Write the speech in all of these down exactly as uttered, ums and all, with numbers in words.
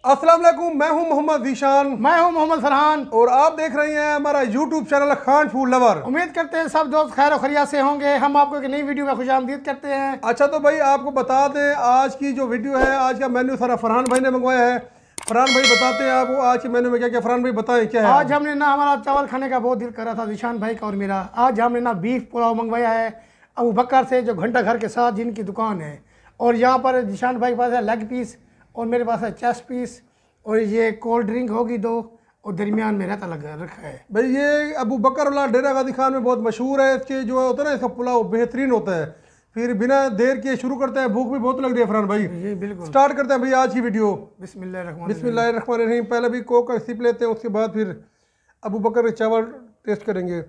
अस्सलाम वालेकुम, मैं हूं मोहम्मद ज़ीशान। मैं हूं मोहम्मद फरहान और आप देख रहे हैं हमारा YouTube channel Khan food lover. उम्मीद करते हैं सब दोस्त खैर खैरियत से होंगे। हम आपको एक नई वीडियो में खुशामदीद करते हैं। अच्छा तो भाई आपको बता दें, आज की जो वीडियो है, आज का मेन्यू सारा फरहान भाई ने मंगवाया है। फरहान भाई बताते हैं आपको आज के मेन्यू में क्या क्या। फरहान भाई बताएं क्या है। आज हमने ना हमारा चावल खाने का बहुत दिल कर रहा था ज़ीशान भाई का और मेरा। आज हमने ना बीफ पुलाव मंगवाया है अबू बकर से, जो घंटा घर के साथ जिनकी दुकान है। और यहाँ पर ज़ीशान भाई के पास है लेग पीस और मेरे पास है चेस्ट पीस और ये कोल्ड ड्रिंक होगी दो और दरमियान में रहता लगा रखा है। भाई ये अबू बकर वाला डेरा गाजी खान में बहुत मशहूर है। इसके जो होता है ना, इसका पुलाव बेहतरीन होता है। फिर बिना देर के शुरू करते हैं, भूख भी बहुत लग रही है फरहान भाई। जी बिल्कुल, स्टार्ट करते हैं भाई आज की वीडियो। बिस्मिल्लाह बिस्मिल्लाहिर्रहमानिर्रहीम। पहले भी कोक का सिप लेते हैं, उसके बाद फिर अबू बकर के चावल टेस्ट करेंगे।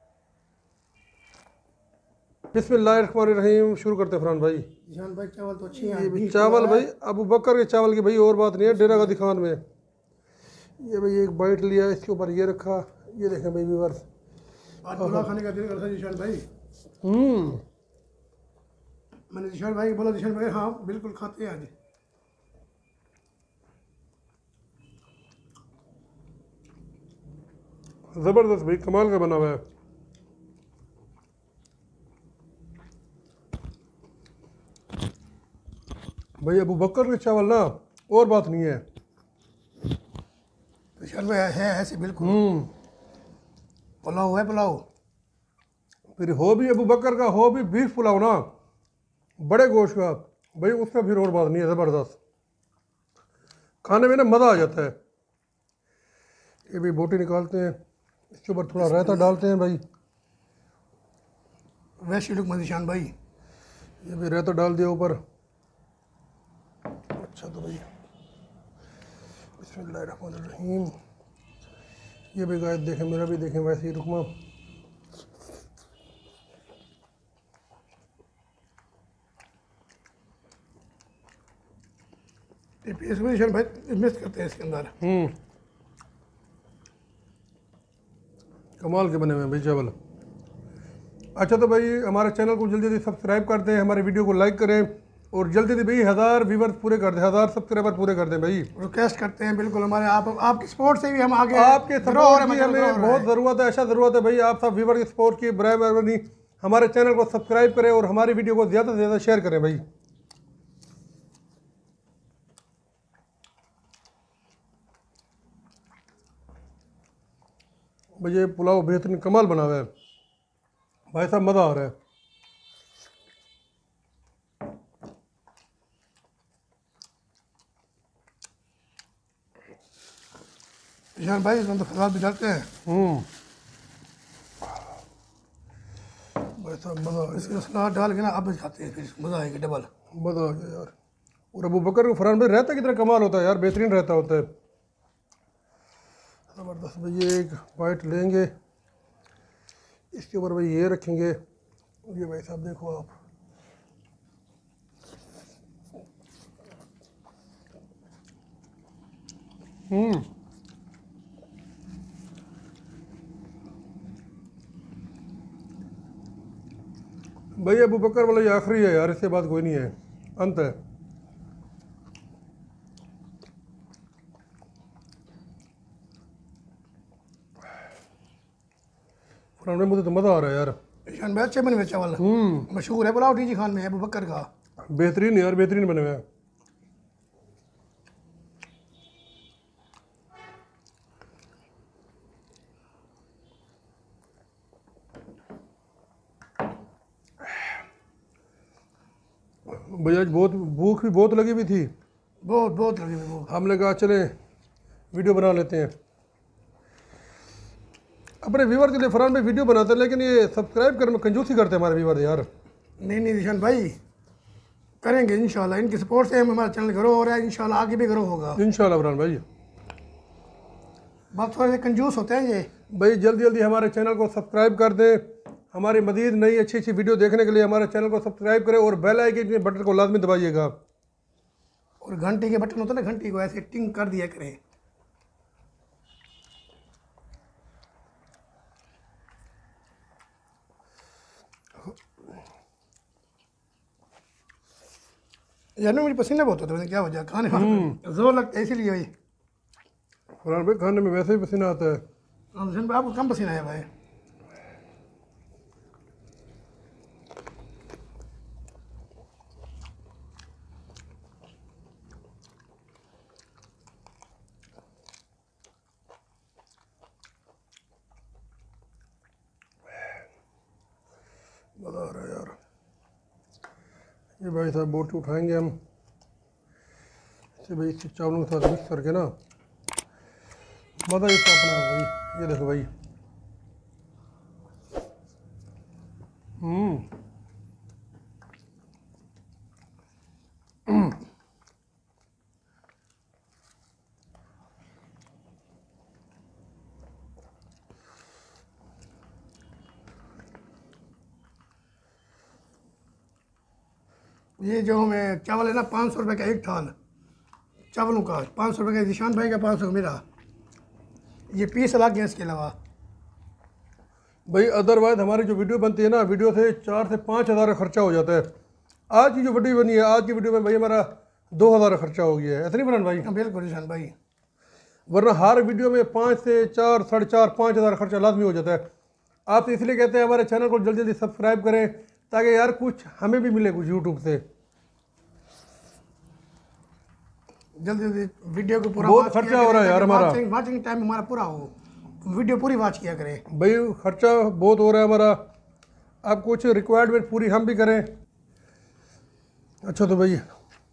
बिस्मिल्लाहिर्रहमानिर्रहीम। शुरू करते हैं फरहान भाई। ज़ीशान भाई चावल तो अच्छी ये है। भी चावल भाई अबू बकर के चावल की भाई और बात नहीं है डेरा गाजी खान में। ये भाई एक बाइट लिया, इसके ऊपर ये रखा। ये देखें भाई व्यूअर्स, आज पुलाव खाने का दिल करता है ज़ीशान भाई। हम्म मैंने ज़ीशान भाई को बोला, ज़ीशान भाई हाँ बिल्कुल खाते हैं आज। ज़बरदस्त भाई, कमाल का बना हुआ है। भाई अबू बकर के चावल ना और बात नहीं है। ज़ीशान भाई है ऐसे बिल्कुल हम्म पुलाव है पुलाव। फिर हो भी अबू बकर का, हो भी बीफ पुलाव ना, बड़े गोश्त का भाई, उसका फिर और बात नहीं है। ज़बरदस्त खाने में ना मज़ा आ जाता है। ये भी बोटी निकालते हैं, इसके ऊपर थोड़ा रायता डालते हैं भाई। वैसे लुक ज़ीशान भाई, ये भी रायता डाल दिया ऊपर। अच्छा तो भाई बिस्मिल्लाहिर्रहमानिर्रहीम। ये भी गाय देखें, मेरा भी देखें वैसे ही रुकमा। ये पीस में ज़ीशान भाई मिक्स करते हैं इसके अंदर। हम्म कमाल के बने हुए हैं भाई चावल। अच्छा तो भाई हमारे चैनल को जल्दी जल्दी सब्सक्राइब कर दें, हमारे वीडियो को लाइक करें और जल्दी जल्दी भाई हज़ार व्यूवर्स पूरे कर दें, हज़ार सब्सक्राइबर पूरे कर दें भाई। रिक्वेस्ट करते हैं बिल्कुल हमारे, आप आपकी सपोर्ट से भी हम आगे आपके grow हो रहे सपोर्ट हैं, की मतलब grow हमें हो रहे बहुत हैं। ज़रूरत है, ऐसा ज़रूरत है भाई। आप सब व्यूवर की सपोर्ट की बराए मेहरबानी हमारे चैनल को सब्सक्राइब करें और हमारी वीडियो को ज़्यादा से ज़्यादा शेयर करें भाई। भाई ये पुलाव बेहतरीन कमाल बना हुआ है भाई साहब, मज़ा आ रहा है। ज़ीशान भाई इसमें तो सलाद भी डालते हैं। हम्म भाई साहब मज़ा आ गया, इसमें सलाद डाल के ना अब खाते हैं, फिर मज़ा आएगा डबल। मज़ा आ गया यार। और अबू बकर को फरहान भाई रहता कितना कमाल होता है यार, बेहतरीन रहता होता है। ज़बरदस्त भाई। ये एक बाइट लेंगे, इसके ऊपर भाई ये रखेंगे। ये भाई साहब देखो आप, हम्म भाई अबू बकर वाला ये आखिरी है यार, इसके बाद कोई नहीं है, अंत है। फरहान भाई मुझे तो मज़ा आ रहा है यार। ज़ीशान भाई अच्छे बने हुए चावल, हम्म मशहूर है पुलाव टीजी खान में अबू बकर का। बेहतरीन यार, बेहतरीन बने हुए हैं। भैया आज बहुत भूख भी बहुत लगी हुई थी, बहुत बहुत लगे हुए वो। हमने कहा चले वीडियो बना लेते हैं अपने व्यूवर के लिए। फरहान भाई वीडियो बनाते हैं लेकिन ये सब्सक्राइब करने में कंजूसी करते हैं हमारे व्यूवर यार। नहीं नहीं ज़ीशान भाई करेंगे इंशाल्लाह, इनकी सपोर्ट से हम हमारा चैनल ग्रो हो रहा है, इंशाल्लाह आगे भी ग्रो होगा। इंशाल्लाह फरहान भाई। बस थोड़े से कंजूस होते हैं ये। भाई जल्दी जल्दी हमारे चैनल को सब्सक्राइब कर दें। हमारी मज़ीद नई अच्छी अच्छी वीडियो देखने के लिए हमारे चैनल को सब्सक्राइब करें और बेल आइकन के बटन को लाजमी दबाइएगा। और घंटी के बटन होता है ना, घंटी को ऐसे टिंग कर दिया करें। यार मुझे पसीना बहुत होता है, क्या वजह खाने में जोर लगता है इसीलिए भाई। फरहान भाई खाने में वैसे ही पसीना आता है। हाँ, हुसैन भाई आपको कम पसीना है भाई। मज़ा आ रहा है यार। ये भाई साहब बोटी उठाएंगे हम इसे भाई, इससे चावलों के साथ मिक्स करके ना, मज़ा इसका अपना है भाई। ये देखो भाई, हम्म ये जो हमें चावल है ना, पाँच सौ रुपये का एक थाल चावलों का, पाँच सौ रुपये का जिशान भाई का, पाँच सौ मेरा। ये पीस अलग है इसके अलावा। भाई अदरवाइज हमारी जो वीडियो बनती है ना, वीडियो से चार से पाँच हज़ार का खर्चा हो जाता है। आज की जो वीडियो बनी है, आज की वीडियो में भाई हमारा दो हज़ार का खर्चा हो गया है, ऐसा नहीं फरहान भाई? हाँ बिल्कुल जिशान भाई। वरना हर वीडियो में पाँच से चार साढ़े चार पाँच हज़ार खर्चा लाजमी हो जाता है। आप इसलिए कहते हैं हमारे चैनल को जल्दी जल्दी सब्सक्राइब करें, ताकि यार कुछ हमें भी मिले कुछ यूट्यूब से। जल्दी जल्दी वीडियो को पूरा बहुत watch खर्चा किया हो रहा है करें, यार ताकि हमारा। वाचिंग वाचिंग टाइम हमारा पूरा हो, वीडियो पूरी वॉच किया करें। भाई खर्चा बहुत हो रहा है हमारा, आप कुछ रिक्वायरमेंट पूरी हम भी करें। अच्छा तो भाई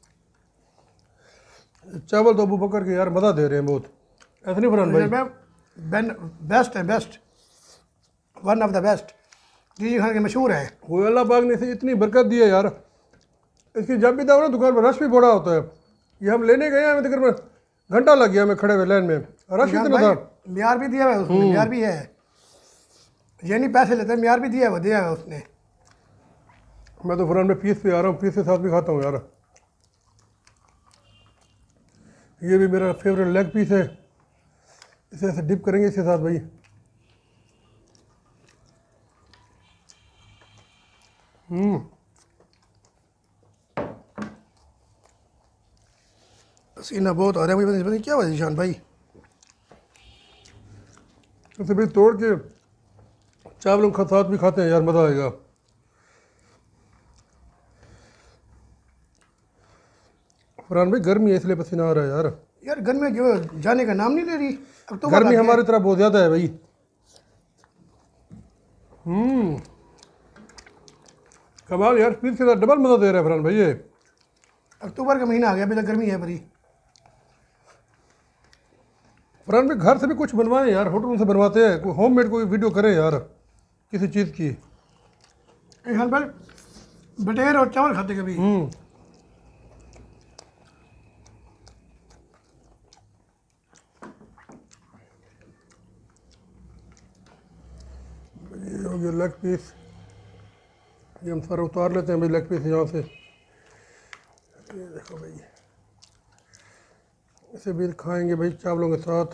चावल तो अबू बकर के यार मज़ा दे रहे हैं बहुत, ऐसा नहीं फरहान भाई? बेस्ट है, best, one of the best, जी खान के मशहूर है। वो अल्लाह पाक ने इसे इतनी बरकत दी है यार, इसकी जब भी दाव ना दुकान पर रश भी बड़ा होता है। ये हम लेने गए हैं, हमें तकरीबन घंटा लग गया हमें खड़े हुए लाइन में, रश इतना था। म्यार भी दिया हुआ है उसने, म्यार भी है, ये नहीं पैसे लेते, म्यार भी दिया हुआ दिया हुआ उसने। मैं तो फरहान में पीस पे आ रहा हूँ, पीस के साथ भी खाता हूँ यार। ये भी मेरा फेवरेट लेग पीस है, इसे ऐसे डिप करेंगे इसके साथ भाई। हम्म पसीना बहुत आ रहा है मुझे, पता नहीं क्या हुआ जिशान भाई। इसे भी तोड़ के चावलों के साथ भी खाते हैं यार, मज़ा आएगा। फरहान भाई गर्मी है इसलिए पसीना आ रहा है यार। यार गर्मी जो जाने का नाम नहीं ले रही, अक्टूबर गर्मी आ गया। हमारी तरफ बहुत ज़्यादा है भाई। हम्म कमाल यार, पीस के साथ डबल मज़ा दे रहा है फरहान भाई ये। अक्टूबर का महीना आ गया, अभी तक गर्मी है बड़ी। फरहान भाई घर से भी कुछ बनवाएं यार, होटल से बनवाते हैं, कोई होम मेड कोई वीडियो करें यार किसी चीज़ की। जिशान भाई बटेर और चावल खाते कभी? हम्म ये हो गया लेग पीस, ये हम सारा उतार लेते हैं भाई लेग पीस यहाँ से। ये देखो भाई, इसे भी खाएंगे भाई चावलों के साथ।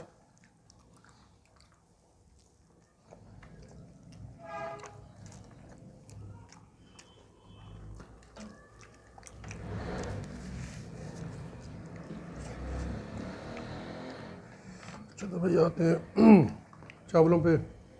अच्छा तो भाई आते हैं चावलों पे।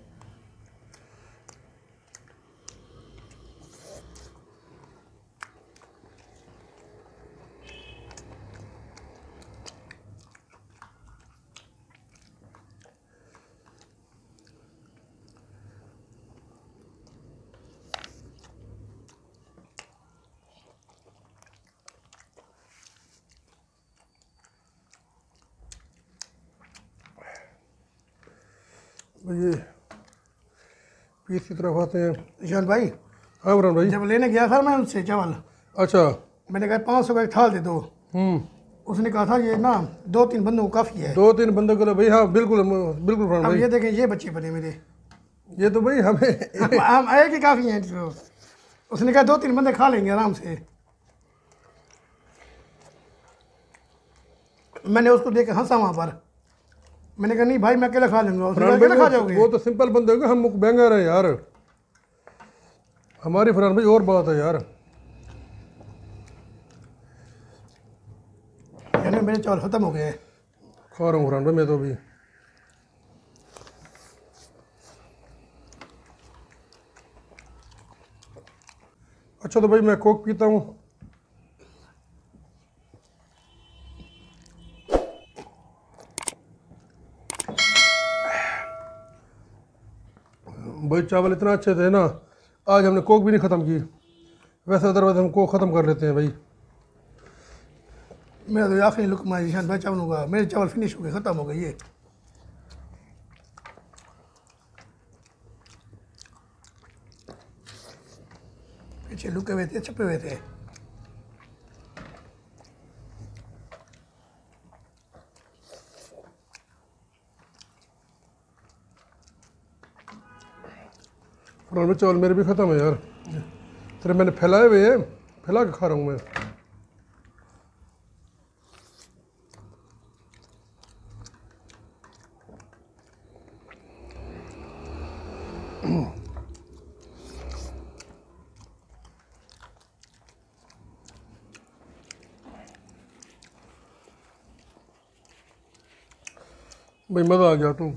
ये पीस की तरफ आते हैं। जिशान भाई हाँ फरहान भाई। जब लेने गया था मैं उनसे चावल, अच्छा। मैंने कहा पाँच सौ का एक थाल दे दो। हम्म उसने कहा था ये ना दो तीन बंदों को काफ़ी है। दो तीन बंदों के लिए भाई, हाँ बिल्कुल बिल्कुल फरहान अब भाई। ये देखें, ये बच्चे बने मेरे, ये तो भाई हमें हम हम एक ही काफ़ी हैं तो। उसने कहा दो तीन बंदे खा लेंगे आराम से। मैंने उसको देख के हंसा वहाँ पर, मैंने कहा नहीं भाई मैं अकेला खा लूँगा। उसने कहा फरहान अकेला खा भाई जाओगे? वो तो सिंपल बंदे होंगे, हम मुकबैंगर हैं यार। हमारी फरहान भाई और बात है यार। मेरे चावल ख़त्म हो गए हैं। खा रहा हूँ फरहान भाई मैं तो अभी। अच्छा तो भाई मैं कोक पीता हूँ। भाई चावल इतना अच्छे थे ना, आज हमने कोक भी नहीं ख़त्म की। वैसे अदरवाइज हम कोक ख़त्म कर लेते हैं भाई। मेरा तो आखिरी लुकमा जीशान भाई चावलों का, मेरे चावल फिनिश हो गए, ख़त्म हो गए ये। पीछे लुके हुए थे, छपे हुए थे। फरहान भाई चावल मेरे भी ख़त्म है यार, तेरे मैंने फैलाए हुए हैं, फैला के खा रहा हूँ मैं। भाई मज़ा आ गया तू।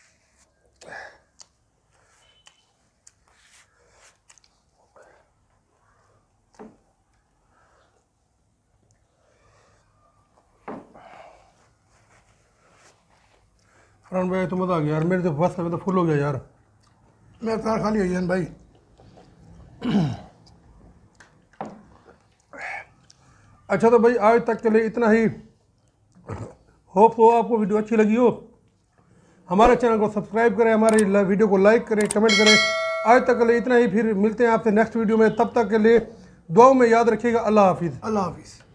फरहान भाई तो मज़ा आ गया यार, मेरे तो बस अभी तो फुल हो गया यार। मेरा तार खाली हो जीशान भाई। अच्छा तो भाई आज तक के लिए इतना ही। होप हो आपको वीडियो अच्छी लगी हो। हमारे चैनल को सब्सक्राइब करें, हमारे वीडियो को लाइक करें, कमेंट करें। आज तक के लिए इतना ही, फिर मिलते हैं आपसे नेक्स्ट वीडियो में। तब तक के लिए दुआओं में याद रखिएगा। अल्लाह हाफिज़। अल्लाह हाफिज़।